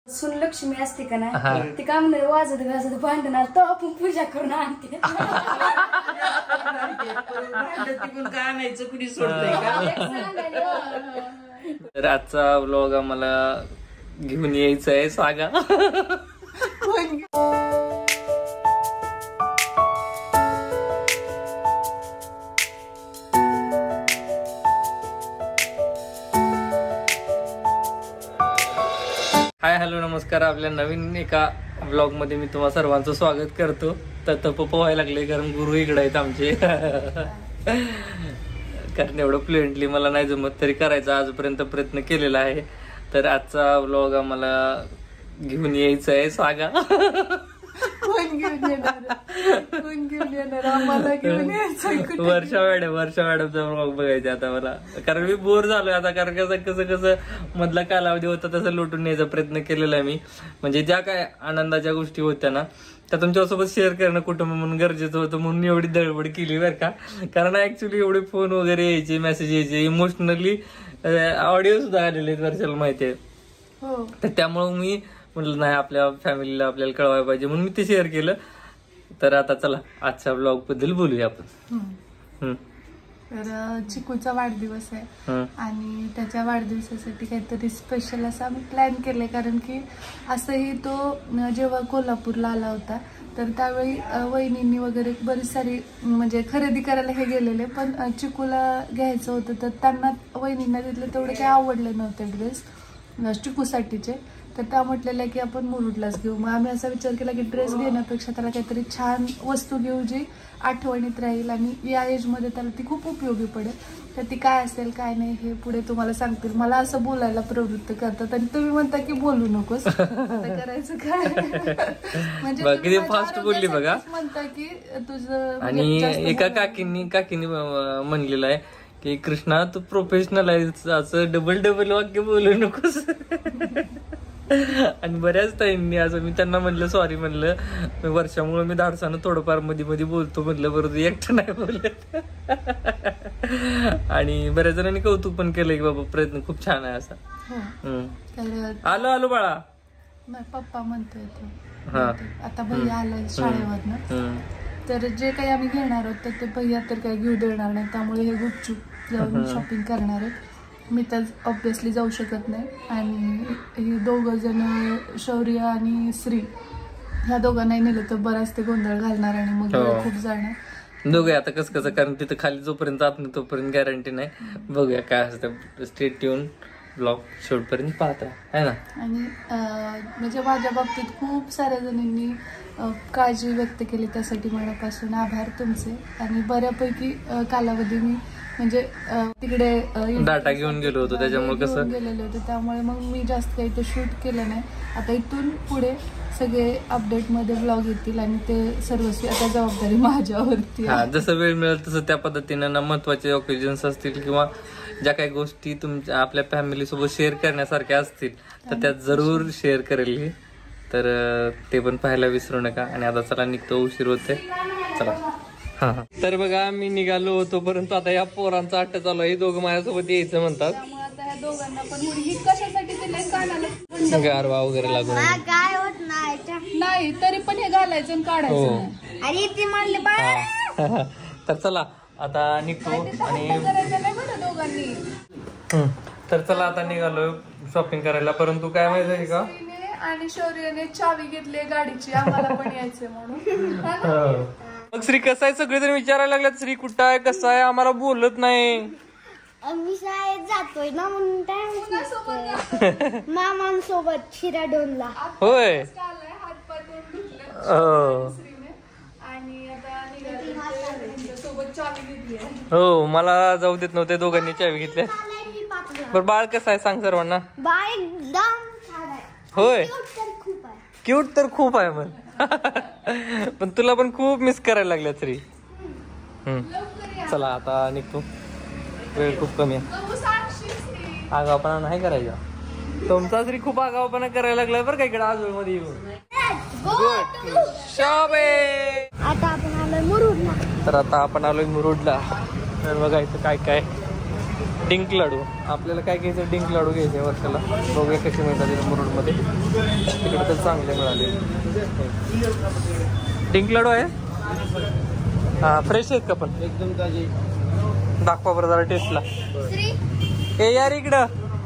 सुन लक्ष्मी असते का नाही ती काम नाही वाजत गाजत भांडणार तो आपण पूजा करून आणते. काय आणायचं कुणी सोडतंय का? तर आजचा व्लॉग आम्हाला घेऊन यायचा आहे सागा. हाय हॅलो नमस्कार. आपल्या नवीन एका व्लॉग मध्ये मी तुम्हा सर्वांचं स्वागत करतो. तर तप व्हायला लागले कारण गुरु इकडे आहेत आमचे. कारण एवढं फ्लुएंटली मला नाही जमत तरी करायचा आजपर्यंत प्रयत्न केलेला आहे. तर आजचा व्लॉग आम्हाला घेऊन यायचा आहे सागा. कोण घेऊन येणार आम्हाला घेऊन यायचं. वर्षा मॅडमचा व्लॉग बघायचा आता मला. कारण मी बोर झालोय आता. कारण कसं मधला कालावधी होता तसं लुटून न्यायचा प्रयत्न केलेला आहे मी. म्हणजे ज्या काय आनंदाच्या गोष्टी होत्या ना त्या तुमच्यासोबत शेअर करणं कुटुंब म्हणून गरजेचं होतं. म्हणून एवढी दळबड केली बरं का. कारण ऍक्च्युली एवढे फोन वगैरे यायचे मेसेज यायचे इमोशनली ऑडिओ सुद्धा आलेले आहेत वर्षाला माहिती आहे. तर त्यामुळे मी म्हटलं नाही आपल्या फॅमिलीला आपल्याला कळवायला पाहिजे म्हणून मी ते शेअर केलं. तर आता चला आजच्या ब्लॉग बद्दल बोलूया आपण. तर चिकूचा वाढदिवस आहे आणि त्याच्या वाढदिवसासाठी काहीतरी स्पेशल असं आम्ही प्लॅन केलंय. कारण की असंही तो जेव्हा कोल्हापूरला आला होता तर त्यावेळी वहिनींनी वगैरे बरीच सारी म्हणजे खरेदी करायला हे गेलेले. पण चिकूला घ्यायचं होतं तर त्यांना वहिनींना तिथले तेवढे काही आवडले नव्हते ड्रेस चिकूसाठीचे. तर त्या म्हटलेल्या की आपण मुरुडलाच घेऊ. मग आम्ही असा विचार केला की ड्रेस घेण्यापेक्षा त्याला काहीतरी छान वस्तू घेऊ जी आठवणीत राहील आणि या एजमध्ये त्याला ती खूप उपयोगी पडेल. तर ती काय असेल काय नाही हे पुढे तुम्हाला सांगतील. मला असं बोलायला प्रवृत्त करतात आणि तुम्ही म्हणता की बोलू नकोस. करायचं काय म्हणजे फास्ट बोलली बघा. म्हणता की तुझं. आणि एका काकींनी म्हणलेलं आहे की कृष्णा तू प्रोफेशनल आहे असं डबल वाक्य बोलू नकोस. आणि बऱ्याच टाइमनी असं मी त्यांना म्हणलं सॉरी म्हणलं मी वर्षामुळे मी धाडसानं थोडंफार मध्ये बोलतो म्हणलं बरोबर एकटं नाही बोलत. आणि बऱ्याच जणांनी कौतुक पण केलं की बाबा प्रयत्न खूप छान आहे असा. आलो बाळा पप्पा म्हणतोय आता भैया आलाय शाळेवरनं. तर जे काही आम्ही घेणार आहोत तर ते भैया तर काही घेऊ देणार नाही. त्यामुळे हे गुपचूप जाऊन शॉपिंग करणार आहेत. मी तर ऑब्विसली जाऊ शकत नाही. आणि ही दोघं जण शौर्य आणि श्री ह्या दोघांनाही नेलं तर बराच ते गोंधळ घालणार आणि मग खूप जाणार दोघे. आता कसं कारण तिथं खाली जोपर्यंत आत नाही तोपर्यंत गॅरंटी नाही. बघूया काय असतं. स्टेट ट्यून ब्लॉग शेवटपर्यंत पाहता आहे ना. आणि म्हणजे माझ्या बाबतीत खूप साऱ्या जणांनी काळजी व्यक्त केली त्यासाठी मनापासून आभार तुमचे. आणि बऱ्यापैकी कालावधी मी म्हणजे तिकडे डाटा घेऊन गेलो होतो त्याच्यामुळे कसं गेलेले होते त्यामुळे मग मी जास्त काही ते शूट केलं नाही. आता इथून पुढे सगळे अपडेट मध्ये ब्लॉग येतील आणि ते सर्वस्वी आता जबाबदारी माझ्यावरती. जसं वेळ मिळेल तसं त्या पद्धतीनं महत्वाचे ओकेजन्स असतील किंवा ज्या काही गोष्टी तुमच्या आपल्या फॅमिली सोबत शेअर करण्यासारख्या असतील तर त्यात जरूर शेअर करेल. तर ते पण पाहायला विसरू नका. आणि आता चला निघतो उशीर होते चला. तर बघा मी निघालो होतो परंतु आता या पोरांचा अट्टा चालू आहे. दोघं माझ्यासोबत यायचं म्हणतात. दोघांना पण ही कशासाठी दिले कानाला गारवा वगैरे लागून काय होत नाही तरी पण हे घालायचं आणि काढायचं. आणि ती म्हणले तर चला आता निघतो. आणि तर चला आता निघालो शॉपिंग करायला. परंतु काय माहिती आहे का आणि शौर्यने चावी घेतली गाडीची आम्हाला पण यायचंय म्हणून. मग श्री कसा आहे सगळेजण विचारायला लागल्यात श्री कुठं आहे कसं आहे आम्हाला बोलत नाही. मी शाळेत जातोय ना म्हणून मामांसोबत शिराडोनला. होय हो मला जाऊ देत नव्हते. दोघांनी चावी घेतल्या. बरं बाळ कसं आहे सांग सर्वांना. बाळ एकदम होय क्यूट तर खूप आहे मग. पण तुला पण खूप मिस करायला लागल्या तरी. चला आता निघतो. वेळ खूप कमी आहे. आगावपणा नाही करायचा. तुमचा तरी खूप आगावपणा करायला लागलाय बरं का इकडे आजूळ मध्ये येऊन. आता आपण आलोय मुरुडला. तर आता आपण आलोय मुरुडला. तर बघायचं काय काय डिंक लाडू आपल्याला काय घ्यायचं, डिंक लाडू घ्यायचे वर्षाला. बघूया कसे मिळतात मुरुडमध्ये. तिकडे तर चांगले मिळाले. डिंक लाडू आहे हा, फ्रेश आहेत का पण एकदम ताजी. दाखवा बरं जरा टेस्टला. हे यार इकडं.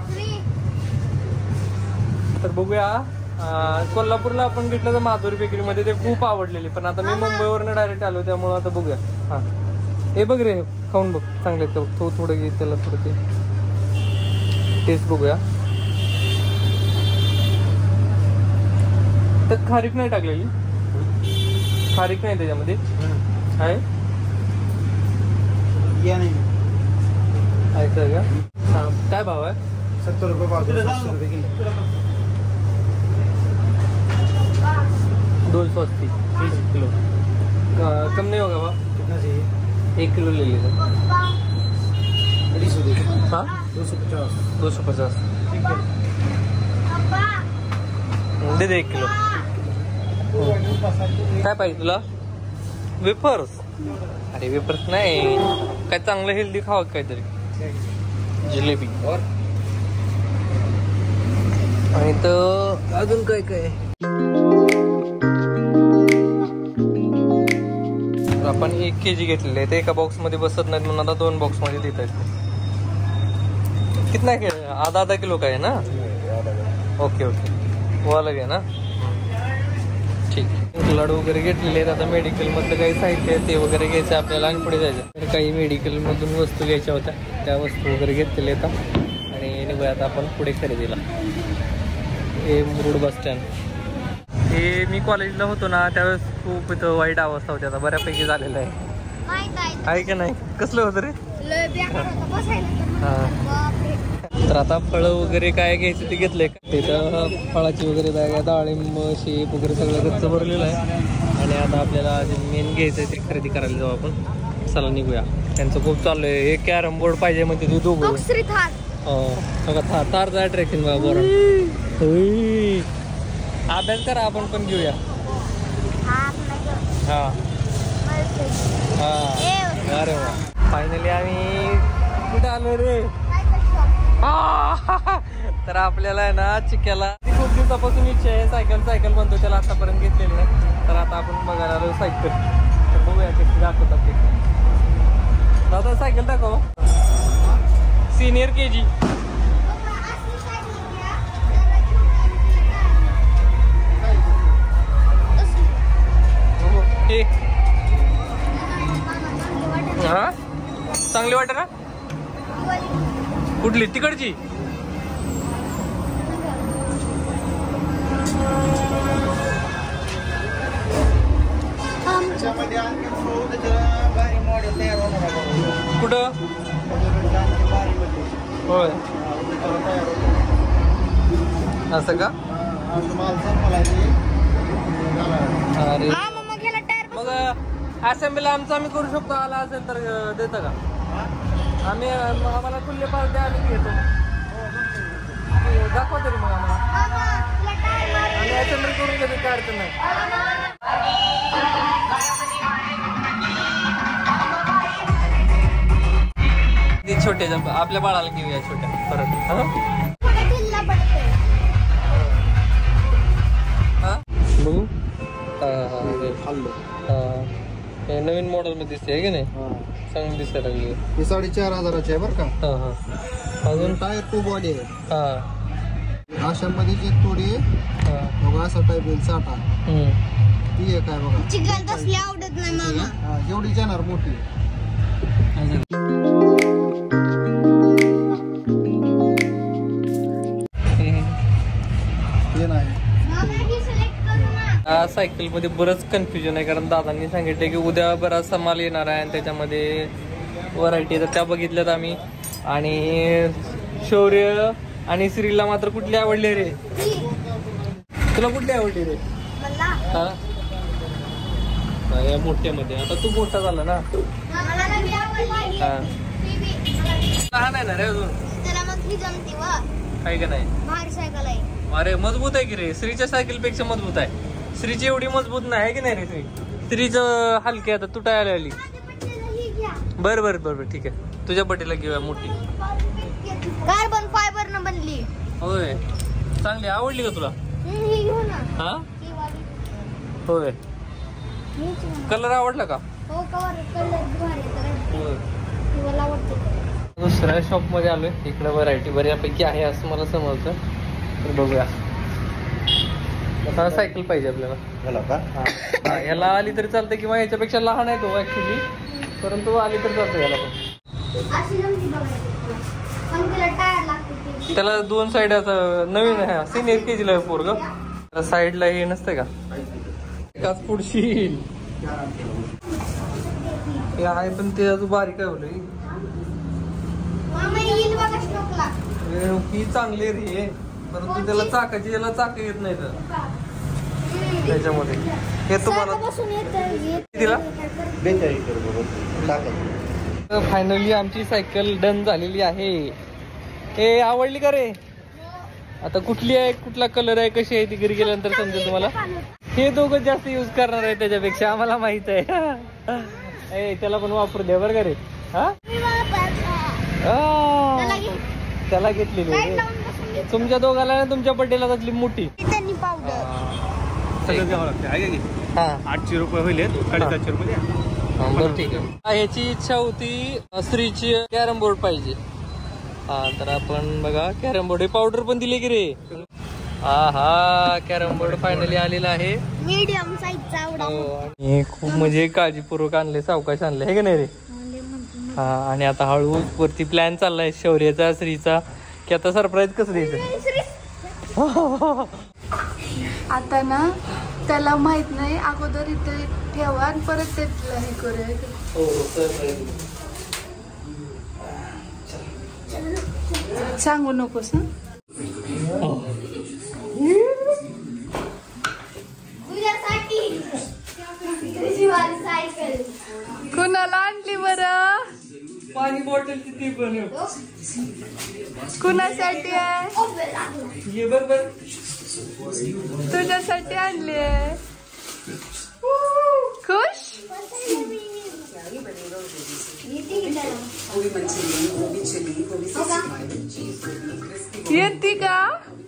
तर बघूया कोल्हापूरला आपण घेतलं तर माधुरी बेकरीमध्ये ते खूप आवडलेली, पण आता मी मुंबईवरनं डायरेक्ट आलो त्यामुळे आता बघूया. हा हे बघ रे, खाऊन बघ चांगले. थोडं घे त्याला, थोडं ते टेस्ट बघूया. तर खारीक नाही टाकलेली, खारीक नाही त्याच्यामध्ये आहे. ऐकलं का? हा काय भाव आहे? 70 रुपये पाव. 700 रुपये किलो. 280 किलो. कम नहीं होगा भाव? कितना चाहिए? 1 किलो ले लीजिए. हाँ 250. 250 ठीक है. दे दे 1 किलो. काय पाहिजे तुला? वेफर्स? अरे वेफर्स नाही, काय चांगलं हेल्दी खावं काहीतरी. जिलेबी आणि तर अजून काय काय. आपण 1 kg घेतलेले आहे, ते एका बॉक्स मध्ये बसत नाहीत म्हणून आता 2 बॉक्स मध्ये देत आहेत. कितना है? आधा किलो का है ना? ओके ओके, वो अलग आहे ना. ठीक आहे. लाडू वगैरे घेतलेले आहेत. आता मेडिकल मधलं काही साहित्य आहे ते वगैरे घ्यायचं आपल्याला आणि पुढे जायचं. तर काही मेडिकल मधून वस्तू घ्यायच्या होत्या, त्या वस्तू वगैरे घेतलेल्या आहेत आणि निघूया आता आपण पुढे खरेदीला. हे मुरुड बस स्टँड. हे मी कॉलेजला होतो ना त्यावेळेस खूप इथं वाईट अवस्था होती, आता बऱ्यापैकी झालेलं आहे का नाही? कसलं होतं रे? तर आता फळं वगैरे काय घ्यायचं ते घेतलंय. तिथं फळाची वगैरे बॅग आहे, डाळिंब शेप वगैरे सगळं गच्च भरलेलं आहे. आणि आता आपल्याला जे मेन घ्यायचं आहे ते खरेदी करायला जाऊ आपण. चला निघूया. त्यांचं खूप चालू आहे. एक कॅरम बोर्ड पाहिजे म्हणजे ते दोघं. बघा थारचं अट्रॅक्शन बघा बरं. अभ्यास करा, आपण पण घेऊया. हा हा अरे वा, फायनली आम्ही कुठे आलो रे? तर आपल्याला आहे ना चिक्याला खूप दिवसापासून इच्छा आहे सायकल बनतो, त्याला आतापर्यंत घेतलेली नाही. तर आता आपण बघायला आलो सायकल. तर बघूया कशी दाखवतात ते. दादा सायकल दाखव. Senior KG. हा चांगली वाटत ना? कुठली? तिकडची? कुठं? होय असं का? अरे मग असेंब्ली आमचं आम्ही करू शकतो. आला असेल तर देतं का? आम्ही आम्हाला खुल्ले पास द्या, आम्ही घेतो. दाखवा तरी मग आम्हाला. आम्ही असेंब्ली करून घेतो, काय अडचण नाही. छोट्या आपल्या बाळाला घेऊया छोट्या परत. बघू. हे नवीन मॉडेल मध्ये दिसते आहे की नाही? चांगली दिसायला लागली. हे 4,500 आहे बरं का. हा अजून टायर 2 बॉडी आहे. हा अशा मध्ये जे थोडी बघा असा टाईप येईल 60. ती एक आहे बघा. चिकन तसली आवडत नाही मामा. एवढीच येणार मोठी. हे नाही. सायकल मध्ये बरंच कन्फ्युजन आहे, कारण दादांनी सांगितले की उद्या बराचसा माल येणार आहे आणि त्याच्यामध्ये व्हरायटी तर त्या बघितल्यात आम्ही. आणि शौर्य आणि श्रीला मात्र कुठली आवडली रे? तुला कुठली आवडली रे? हा या मोठ्यामध्ये. आता तू मोठा झाला ना. हा नाही ना रे अजून आहे का नाही? अरे मजबूत आहे की रे, श्रीच्या सायकल पेक्षा मजबूत आहे. श्रीची एवढी मजबूत नाही की नाही रे श्री? श्रीचं हलकी आता तुटायला आली. बरं ठीक आहे, तुझ्या बड्डेला घेऊया मोठी. कार्बन फायबर न बनली. होय चांगली आवडली का तुला? ही घेऊ ना. हा ही वाली. होय हीच ना. कलर आवडला का? हो कलर भारी आहे. होय मला आवडते. दुसऱ्या शॉप मध्ये आलोय. इकडे व्हरायटी बऱ्यापैकी आहे असं मला समजतं. तर बघूया. आता सायकल पाहिजे आपल्याला. याला आली तरी चालते किंवा याच्यापेक्षा लहान आहे तो ऍक्च्युली, परंतु आली तरी चालतं याला पण. अशी जमती बघायची पण तिला टायर लागते. त्याला दोन साईड आता नवीन आहे सिनियर केजीला आहे पोरग. साईडला हे नसते का एकाच पुढशी आहे पण ते अजून बारीक आहे बोल. ही चांगली रे परंतु त्याला चाकाची याला चाक येत नाही त्याच्यामध्ये. हे तुम्हाला कितीला? फायनली आमची सायकल डन झालेली आहे. हे आवडली का रे? आता कुठली आहे कुठला कलर आहे कशी आहे ती घरी गेल्यानंतर समजेल तुम्हाला. हे दोघं जास्त युज करणार आहे त्याच्यापेक्षा आम्हाला माहित आहे. त्याला पण वापरू द्या बरं का रे. हा त्याला घेतलेली तुमच्या दोघाला तुमच्या बर्थडेला त्यातली मोठी. सगळं घ्यावं लागतं आहे का? 800 रुपये होईल 750 रुपये. बरं ठीक आहे. ह्याची इच्छा होती स्त्रीची कॅरम बोर्ड पाहिजे. हा तर आपण बघा कॅरम बोर्ड. हे पावडर पण दिले की रे. हा कॅरम बोर्ड फायनली आलेला आहे. मीडियम साईजचा आवडा. हे खूप म्हणजे काळजीपूर्वक आणले सावकाश आणले हे का नाही रे. हा आणि आता हळू वरती प्लॅन चाललाय शौर्याचा श्रीचा की आता सरप्राईज कसं द्यायचं. आता ना त्याला माहित नाही अगोदर इथे ठेवा आणि परत त्याला हे करूया. सांगू नकोस ना. कुणाला आणली बरं? पाणी बॉटल किती पण कुणासाठी आहे? बरोबर तुझ्यासाठी आणली आहे. खुश येते का?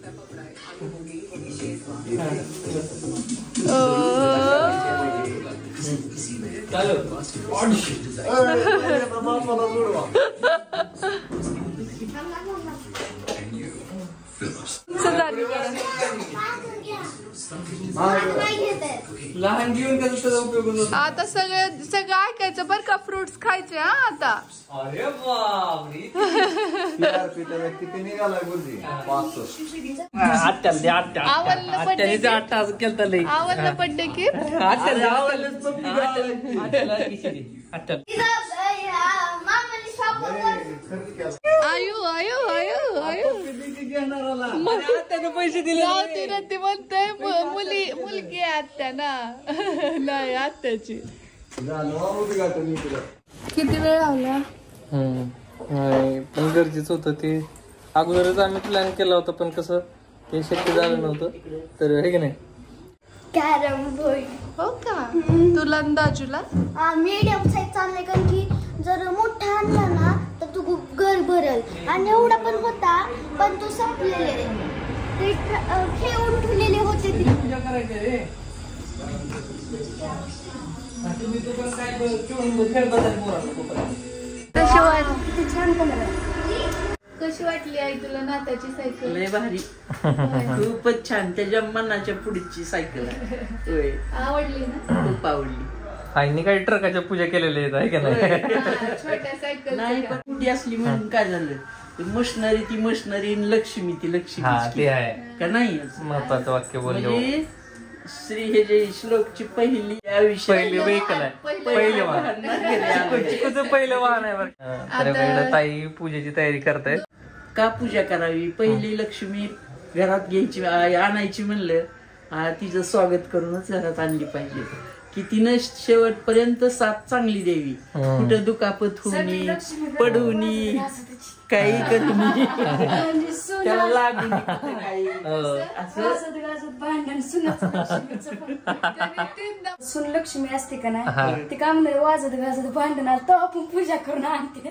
लहान घेऊन त्याचा उपयोग होतो. आता सगळं ऐकायचं बरं का. फ्रुट्स खायचे हा आता. अरे बापरे किती निघालाय बोलते. आवडलं पडलं की आयु आयु आयु आयु त्याने पैसे दिले. ती म्हणते मुलगी आहे आत्या ना. नाही आत्याची. किती वेळ लावला? पण गरजेचं होतं ते. अगोदरच आम्ही प्लॅन केला होता पण कसं ते शक्य झालं नव्हतं तर हे की नाही. कॅरम बोर्ड हो का? तुला अंदाजूला मीडियम साईज चालले कारण की जर मोठा आणला ना तर तू खूप घर भरल आणि एवढा पण होता पण तो संपलेले ते ठेवून ठेवलेले होते. पूजा करायची रे. कशी वाटली आई तुला नाताची सायकल? लय भारी. खूपच छान. त्याच्या मनाच्या पुढची सायकल आहे. आवडली ना? खूप आवडली. आईने काही ट्रकाच्या पूजा केलेल्या आहेत आहे का नाही. छोट्या सायकल नाही पण कुठे असली म्हणून काय झालं मशनरी ती मशनरी लक्ष्मी ती लक्ष्मी ते आहे का नाही. महत्वाचं वाक्य बोलले. म्हणजे श्री हे जे श्लोकची पहिली पहिली व्हेकल आहे. पहिलं वाहन आहे बरं. ताई पूजेची तयारी करतायत. का पूजा करावी. पहिली लक्ष्मी घरात घ्यायची आणायची म्हणलं तिचं स्वागत करूनच घरात आणली पाहिजे की तिनं शेवटपर्यंत साथ चांगली द्यावी. कुठं दुखापत होऊनी पडूनी काही करू मी म्हणजे त्याला लागून काही भांडण सुन लक्ष्मी असते का नाही ती काम नाही वाजत गाजत भांडण तो आपण पूजा करून आणते.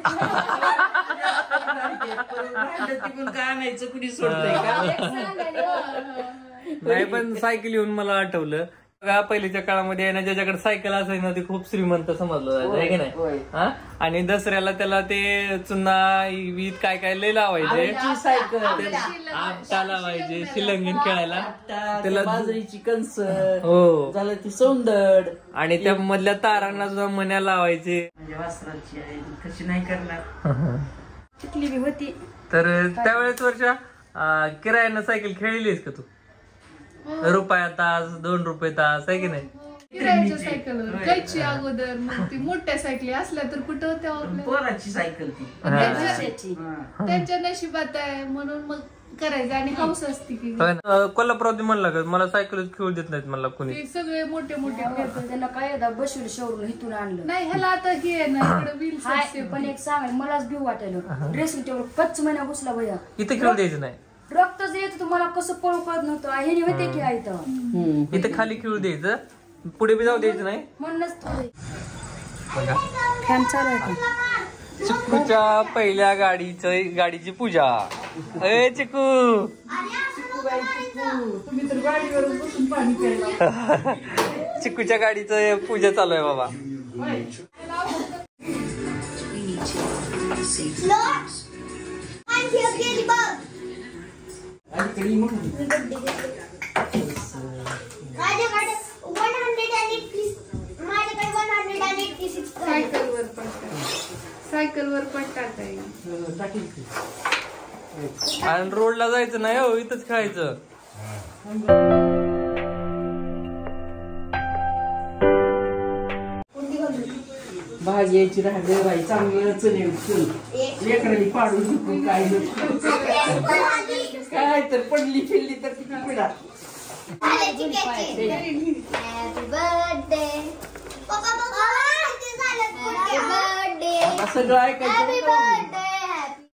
तिकडून का आणायचं कुणी सोडतंय का? नाही पण सायकल येऊन मला आठवलं बघा पहिलीच्या काळामध्ये आहे ना ज्याच्याकडे सायकल असायची ना ते खूप श्रीमंत समजलं जायचं आहे की नाही हा. आणि दसऱ्याला त्याला ते चुन्ना वीज काय काय लय लावायचे सायकल आपटा लावायचे शिलंगीन खेळायला त्याला बाजरीची कणस हो झालं ती सौंदड आणि त्या मधल्या तारांना सुद्धा मन्या लावायचे. म्हणजे वासराची आहे कशी नाही करणार चिखली बी होती. तर त्यावेळेस वर्षा किरायानं सायकल खेळलीस का तू? रुपया तास 2 रुपये तास आहे की नाही? किरायाच्या सायकलवर जायची अगोदर मग ती मोठ्या सायकली असल्या तर कुठं होत्या आपल्या पोराची सायकल ती त्यांच्या नशिबात आहे म्हणून मग करायचं आणि हौस असते की कोल्हापुरात म्हणलं का मला सायकलच खेळू देत नाहीत मला कोणी. ते सगळे मोठे मोठे खेळतात. त्यांना काय बसून शोरून इथून आणलं नाही ह्याला आता हे आहे ना इकडे व्हील पण एक सांगाय मलाच भिव वाटायला ड्रेसिंग टेबल 5 महिना घुसला भैया इथे खेळू द्यायचं नाही. रक्तच येत तुम्हाला कसं पळू कळत नव्हतं हे होते की आहे इथे खाली खेळू द्यायचं पुढे बी जाऊ द्यायचं नाही. म्हणूनच फॅन चालू आहे का? चिक्कूच्या पहिल्या गाडीची पूजा. अय चिक्कू तुम्ही तर गाडीवरून बसून पाणी प्यायला. चिक्कूच्या गाडीचं पूजा चालू आहे बाबा. सायकलवर पण टाकता येईल. आणि रोडला जायचं नाही हो इथंच खेळायचं. भाज्याची राहते बाई चांगलं लेकरांनी पाडून घेतली काय तर पडली फिरली तर किती पिढा. बर्थडे सगळं ऐकायचं